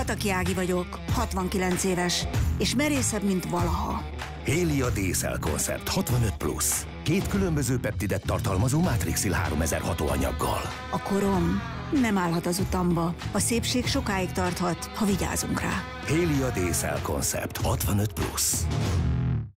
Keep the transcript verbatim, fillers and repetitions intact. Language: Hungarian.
Pataki Ági vagyok, hatvankilenc éves, és merészebb, mint valaha. Hélia D-Cell Concept hatvanöt plusz. Két különböző peptidet tartalmazó Matrixil háromezer hatóanyaggal. A korom nem állhat az utamba. A szépség sokáig tarthat, ha vigyázunk rá. Hélia D-Cell Concept hatvanöt plusz.